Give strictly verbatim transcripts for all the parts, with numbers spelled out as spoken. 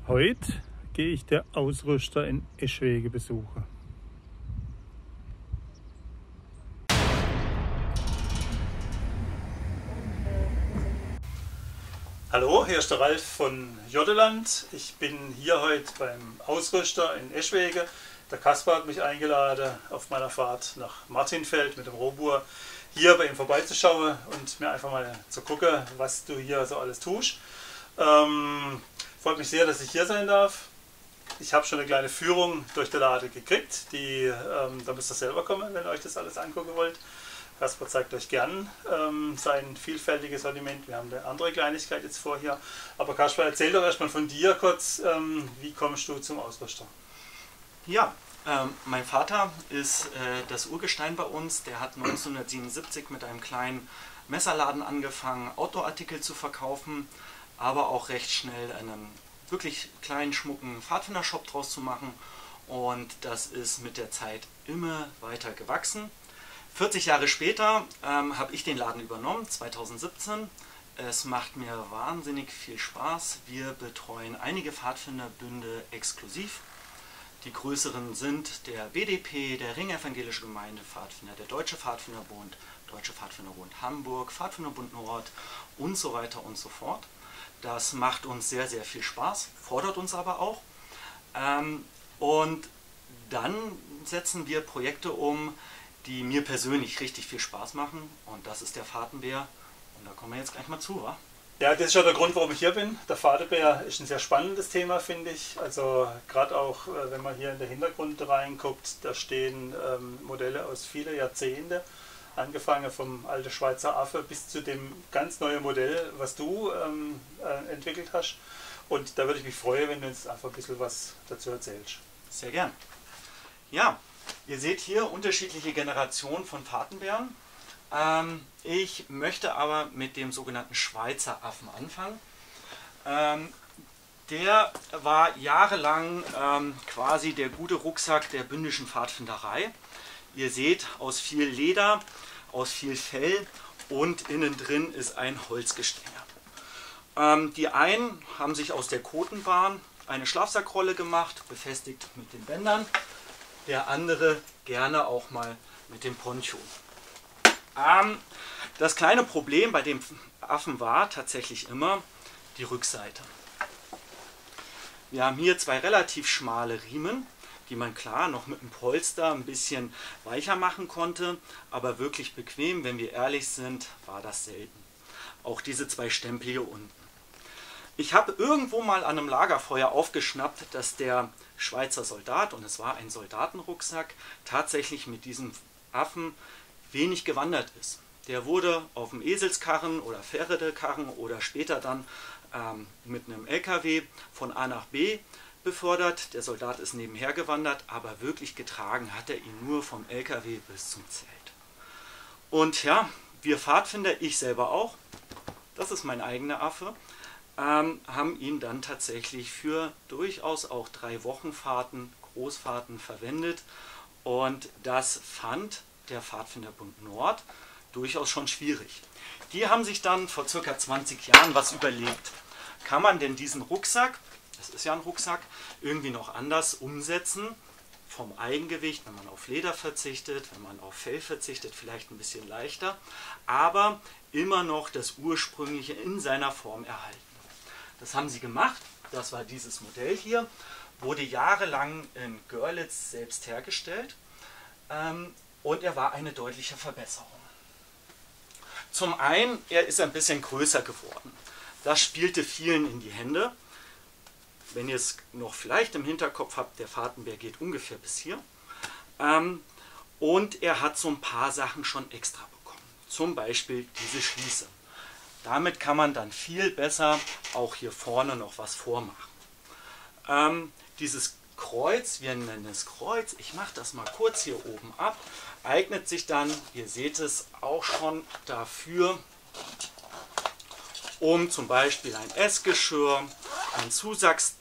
Heute gehe ich der Ausrüster in Eschwege besuchen. Hallo, hier ist der Ralf von Joddeland. Ich bin hier heute beim Ausrüster in Eschwege. Der Kaspar hat mich eingeladen, auf meiner Fahrt nach Martinfeld mit dem Robur hier bei ihm vorbeizuschauen und mir einfach mal zu gucken, was du hier so alles tust. Ähm, freut mich sehr, dass ich hier sein darf. Ich habe schon eine kleine Führung durch die Lade gekriegt. Die, ähm, da müsst ihr selber kommen, wenn ihr euch das alles angucken wollt. Kaspar zeigt euch gern ähm, sein vielfältiges Sortiment. Wir haben eine andere Kleinigkeit jetzt vor hier. Aber Kaspar, erzähl doch erstmal von dir kurz, ähm, wie kommst du zum Ausrüster? Ja, ähm, mein Vater ist äh, das Urgestein bei uns. Der hat neunzehnhundertsiebenundsiebzig mit einem kleinen Messerladen angefangen, Outdoor-Artikel zu verkaufen, aber auch recht schnell einen wirklich kleinen, schmucken Pfadfinder-Shop draus zu machen. Und das ist mit der Zeit immer weiter gewachsen. vierzig Jahre später ähm, habe ich den Laden übernommen, zweitausendsiebzehn. Es macht mir wahnsinnig viel Spaß. Wir betreuen einige Pfadfinderbünde exklusiv. Die größeren sind der B D P, der Ring Evangelische Gemeinde Pfadfinder, der Deutsche Pfadfinderbund, Deutsche Pfadfinderbund Hamburg, Pfadfinderbund Nord und so weiter und so fort. Das macht uns sehr, sehr viel Spaß, fordert uns aber auch. Ähm, und dann setzen wir Projekte um, die mir persönlich richtig viel Spaß machen, und das ist der Fadenbär, und da kommen wir jetzt gleich mal zu, wa? Ja, das ist ja der Grund, warum ich hier bin. Der Fadenbär ist ein sehr spannendes Thema, finde ich. Also gerade auch, wenn man hier in den Hintergrund reinguckt, da stehen ähm, Modelle aus vielen Jahrzehnten, angefangen vom alten Schweizer Affe bis zu dem ganz neuen Modell, was du ähm, äh, entwickelt hast. Und da würde ich mich freuen, wenn du uns einfach ein bisschen was dazu erzählst. Sehr gern. Ja. Ihr seht hier unterschiedliche Generationen von Fadenbären. Ähm, ich möchte aber mit dem sogenannten Schweizer Affen anfangen. Ähm, der war jahrelang ähm, quasi der gute Rucksack der bündischen Pfadfinderei. Ihr seht, aus viel Leder, aus viel Fell, und innen drin ist ein Holzgestänge. Ähm, die einen haben sich aus der Kotenbahn eine Schlafsackrolle gemacht, befestigt mit den Bändern. Der andere gerne auch mal mit dem Poncho. Ähm, das kleine Problem bei dem Affen war tatsächlich immer die Rückseite. Wir haben hier zwei relativ schmale Riemen, die man klar noch mit einem Polster ein bisschen weicher machen konnte, aber wirklich bequem, wenn wir ehrlich sind, war das selten. Auch diese zwei Stempel hier unten. Ich habe irgendwo mal an einem Lagerfeuer aufgeschnappt, dass der Schweizer Soldat, und es war ein Soldatenrucksack, tatsächlich mit diesem Affen wenig gewandert ist. Der wurde auf dem Eselskarren oder Pferdekarren oder später dann ähm, mit einem L K W von A nach B befördert. Der Soldat ist nebenher gewandert, aber wirklich getragen hat er ihn nur vom L K W bis zum Zelt. Und ja, wir Pfadfinder, ich selber auch, das ist mein eigener Affe, Ähm, haben ihn dann tatsächlich für durchaus auch drei Wochenfahrten, Großfahrten verwendet, und das fand der Pfadfinderbund Nord durchaus schon schwierig. Die haben sich dann vor circa zwanzig Jahren was überlegt. Kann man denn diesen Rucksack, das ist ja ein Rucksack, irgendwie noch anders umsetzen, vom Eigengewicht, wenn man auf Leder verzichtet, wenn man auf Fell verzichtet, vielleicht ein bisschen leichter, aber immer noch das Ursprüngliche in seiner Form erhalten. Das haben sie gemacht, das war dieses Modell hier, wurde jahrelang in Görlitz selbst hergestellt, ähm, und er war eine deutliche Verbesserung. Zum einen, er ist ein bisschen größer geworden. Das spielte vielen in die Hände. Wenn ihr es noch vielleicht im Hinterkopf habt, der Fadenbär geht ungefähr bis hier. Ähm, und er hat so ein paar Sachen schon extra bekommen. Zum Beispiel diese Schließe. Damit kann man dann viel besser auch hier vorne noch was vormachen. Ähm, dieses Kreuz, wir nennen es Kreuz, ich mache das mal kurz hier oben ab, eignet sich dann, ihr seht es auch schon, dafür, um zum Beispiel ein Essgeschirr, ein Zusatz,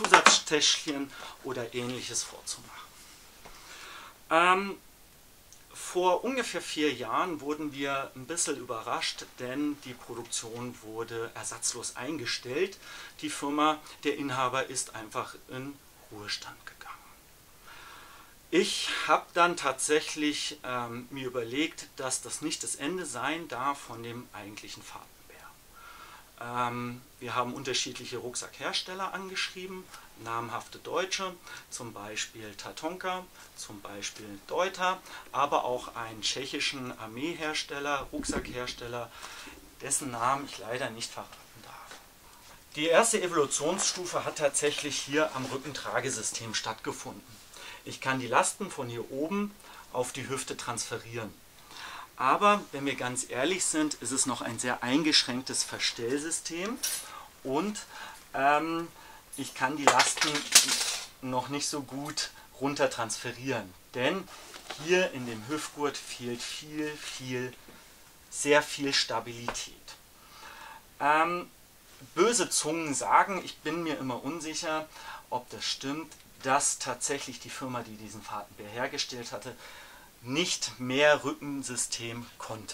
Zusatztäschchen oder ähnliches vorzumachen. Ähm, Vor ungefähr vier Jahren wurden wir ein bisschen überrascht, denn die Produktion wurde ersatzlos eingestellt. Die Firma, der Inhaber ist einfach in Ruhestand gegangen. Ich habe dann tatsächlich ähm, mir überlegt, dass das nicht das Ende sein darf von dem eigentlichen Fahrtenbär. Ähm, wir haben unterschiedliche Rucksackhersteller angeschrieben, namhafte Deutsche, zum Beispiel Tatonka, zum Beispiel Deuter, aber auch einen tschechischen Armeehersteller, Rucksackhersteller, dessen Namen ich leider nicht verraten darf. Die erste Evolutionsstufe hat tatsächlich hier am Rückentragesystem stattgefunden. Ich kann die Lasten von hier oben auf die Hüfte transferieren. Aber wenn wir ganz ehrlich sind, ist es noch ein sehr eingeschränktes Verstellsystem und ähm, ich kann die Lasten noch nicht so gut runter transferieren. Denn hier in dem Hüftgurt fehlt viel, viel, sehr viel Stabilität. Ähm, böse Zungen sagen, ich bin mir immer unsicher, ob das stimmt, dass tatsächlich die Firma, die diesen Fahrtenbär hergestellt hatte, nicht mehr Rückensystem konnte.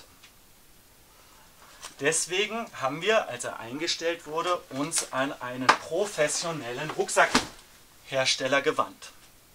Deswegen haben wir, als er eingestellt wurde, uns an einen professionellen Rucksackhersteller gewandt.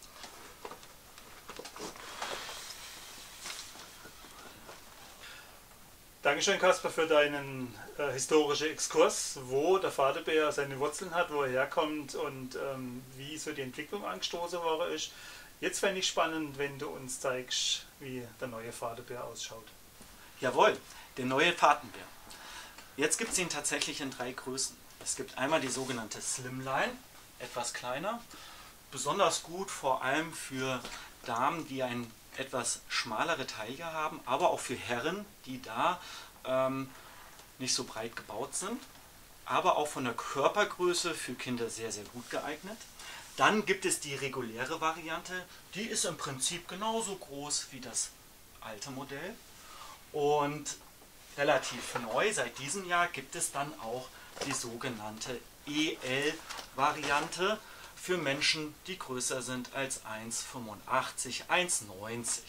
Dankeschön, Kaspar, für deinen äh, historischen Exkurs, wo der Fahrtenbär seine Wurzeln hat, wo er herkommt und ähm, wie so die Entwicklung angestoßen worden ist. Jetzt fände ich spannend, wenn du uns zeigst, wie der neue Fahrtenbär ausschaut. Jawohl, der neue Fahrtenbär. Jetzt gibt es ihn tatsächlich in drei Größen. Es gibt einmal die sogenannte Slimline, etwas kleiner, besonders gut vor allem für Damen, die ein etwas schmalere Taille haben, aber auch für Herren, die da ähm, nicht so breit gebaut sind, aber auch von der Körpergröße für Kinder sehr, sehr gut geeignet. Dann gibt es die reguläre Variante, die ist im Prinzip genauso groß wie das alte Modell und relativ neu, seit diesem Jahr gibt es dann auch die sogenannte E L-Variante, für Menschen, die größer sind als eins Komma fünfundachtzig, eins Komma neunzig.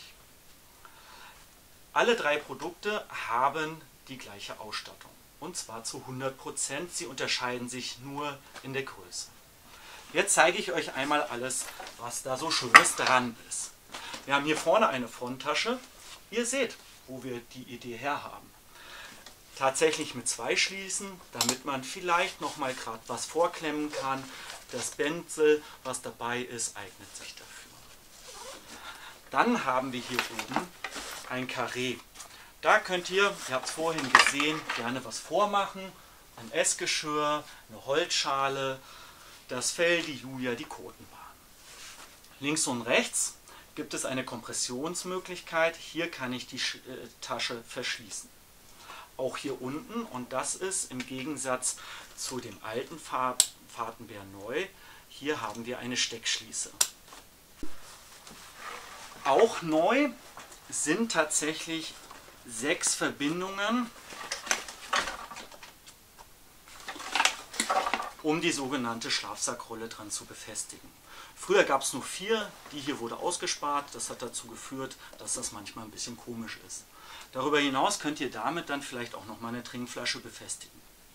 Alle drei Produkte haben die gleiche Ausstattung und zwar zu hundert Prozent. Sie unterscheiden sich nur in der Größe. Jetzt zeige ich euch einmal alles, was da so Schönes dran ist. Wir haben hier vorne eine Fronttasche. Ihr seht, wo wir die Idee her haben. Tatsächlich mit zwei Schließen, damit man vielleicht noch mal gerade was vorklemmen kann. Das Bändel, was dabei ist, eignet sich dafür. Dann haben wir hier oben ein Karree. Da könnt ihr, ihr habt es vorhin gesehen, gerne was vormachen. Ein Essgeschirr, eine Holzschale, das Fell, die Julia, die Kotenbahn. Links und rechts gibt es eine Kompressionsmöglichkeit. Hier kann ich die Tasche verschließen. Auch hier unten, und das ist im Gegensatz zu dem alten Fahrtenbär neu, hier haben wir eine Steckschließe. Auch neu sind tatsächlich sechs Verbindungen, um die sogenannte Schlafsackrolle dran zu befestigen. Früher gab es nur vier, die hier wurde ausgespart. Das hat dazu geführt, dass das manchmal ein bisschen komisch ist. Darüber hinaus könnt ihr damit dann vielleicht auch noch mal eine Trinkflasche befestigen.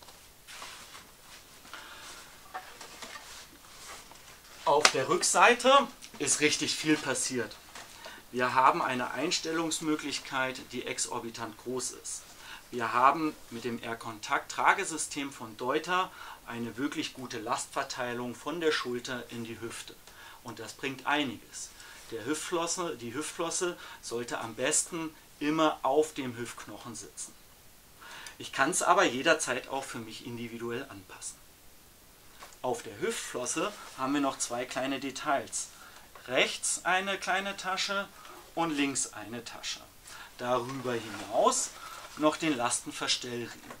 Auf der Rückseite ist richtig viel passiert. Wir haben eine Einstellungsmöglichkeit, die exorbitant groß ist. Wir haben mit dem Air-Kontakt-Tragesystem von Deuter eine wirklich gute Lastverteilung von der Schulter in die Hüfte. Und das bringt einiges. Der Hüftflosse, die Hüftflosse sollte am besten immer auf dem Hüftknochen sitzen. Ich kann es aber jederzeit auch für mich individuell anpassen. Auf der Hüftflosse haben wir noch zwei kleine Details. Rechts eine kleine Tasche und links eine Tasche. Darüber hinaus noch den Lastenverstellriemen.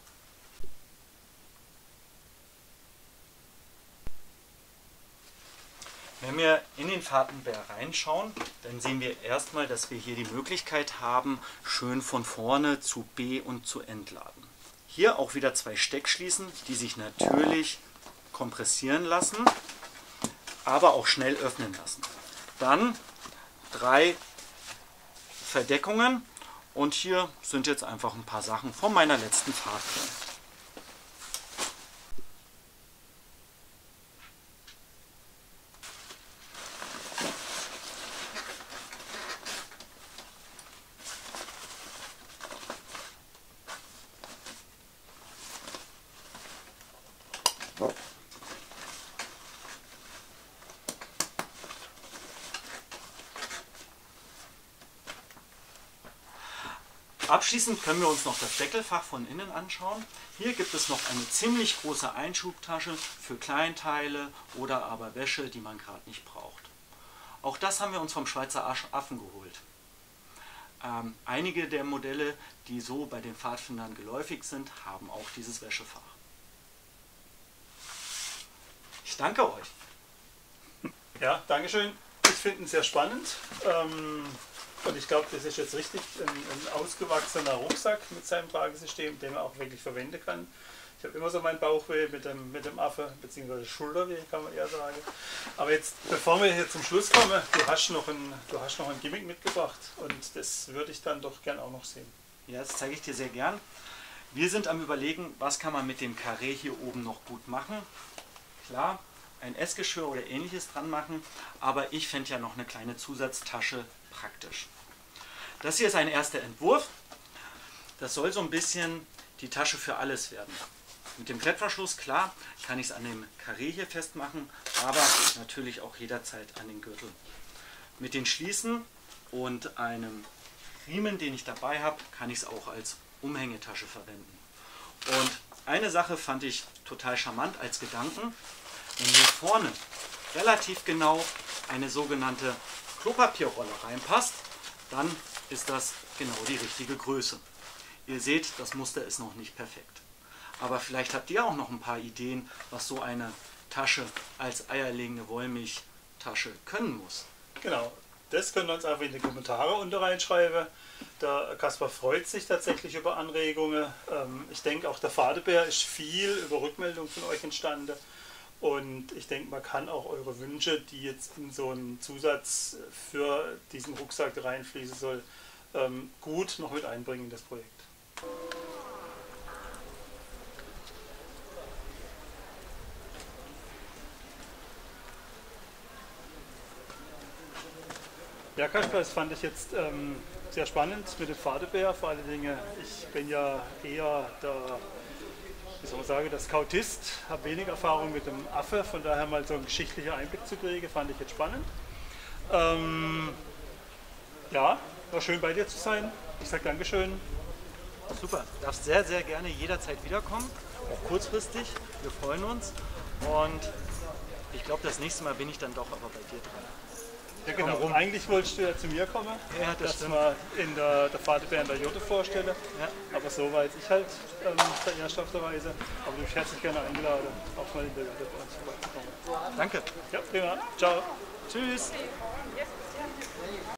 Wenn wir in den Fahrtenbär reinschauen, dann sehen wir erstmal, dass wir hier die Möglichkeit haben, schön von vorne zu be- und zu entladen. Hier auch wieder zwei Steckschließen, die sich natürlich kompressieren lassen, aber auch schnell öffnen lassen. Dann drei Verdeckungen. Und hier sind jetzt einfach ein paar Sachen von meiner letzten Fahrt drin. Abschließend können wir uns noch das Deckelfach von innen anschauen. Hier gibt es noch eine ziemlich große Einschubtasche für Kleinteile oder aber Wäsche, die man gerade nicht braucht. Auch das haben wir uns vom Schweizer Affen geholt. Ähm, einige der Modelle, die so bei den Pfadfindern geläufig sind, haben auch dieses Wäschefach. Ich danke euch. Ja, Dankeschön. Ich finde ihn sehr spannend. Ähm Und ich glaube, das ist jetzt richtig ein, ein ausgewachsener Rucksack mit seinem Tragesystem, den man auch wirklich verwenden kann. Ich habe immer so meinen Bauchweh mit dem, mit dem Affe, beziehungsweise Schulterweh, kann man eher sagen. Aber jetzt, bevor wir hier zum Schluss kommen, du hast noch ein, du hast noch ein Gimmick mitgebracht und das würde ich dann doch gern auch noch sehen. Ja, das zeige ich dir sehr gern. Wir sind am Überlegen, was kann man mit dem Carré hier oben noch gut machen. Klar, ein Essgeschirr oder ähnliches dran machen, aber ich fände ja noch eine kleine Zusatztasche praktisch. Das hier ist ein erster Entwurf. Das soll so ein bisschen die Tasche für alles werden. Mit dem Klettverschluss, klar, kann ich es an dem Carré hier festmachen, aber natürlich auch jederzeit an den Gürtel. Mit den Schließen und einem Riemen, den ich dabei habe, kann ich es auch als Umhängetasche verwenden. Und eine Sache fand ich total charmant als Gedanken. Wenn hier vorne relativ genau eine sogenannte Klopapierrolle reinpasst, dann ist das genau die richtige Größe. Ihr seht, das Muster ist noch nicht perfekt. Aber vielleicht habt ihr auch noch ein paar Ideen, was so eine Tasche als eierlegende Wollmilchtasche können muss. Genau, das könnt ihr uns einfach in die Kommentare unter reinschreiben. Der Kaspar freut sich tatsächlich über Anregungen. Ich denke, auch der Fadebär ist viel über Rückmeldungen von euch entstanden. Und ich denke, man kann auch eure Wünsche, die jetzt in so einen Zusatz für diesen Rucksack reinfließen soll, gut noch mit einbringen in das Projekt. Ja, Kaspar, das fand ich jetzt ähm, sehr spannend mit dem Fadebär. Vor allen Dingen, ich bin ja eher der, wie soll man sagen, der Scoutist, habe wenig Erfahrung mit dem Affe, von daher mal so einen geschichtlichen Einblick zu kriegen, fand ich jetzt spannend. Ähm, ja, war schön bei dir zu sein. Ich sage Dankeschön. Super, du darfst sehr, sehr gerne jederzeit wiederkommen, auch kurzfristig. Wir freuen uns und ich glaube, das nächste Mal bin ich dann doch aber bei dir dran. Ja, genau. Eigentlich wolltest du ja zu mir kommen, ja, das dass stimmt. wir in der, der Fadebär in der Jote vorstellen. Ja. Aber so war jetzt ich halt ähm, der Erste auf der Reise. Aber du bist herzlich gerne eingeladen, auch mal in der Jote bei uns vorbeizukommen. Danke. Ja, prima. Ciao. Tschüss.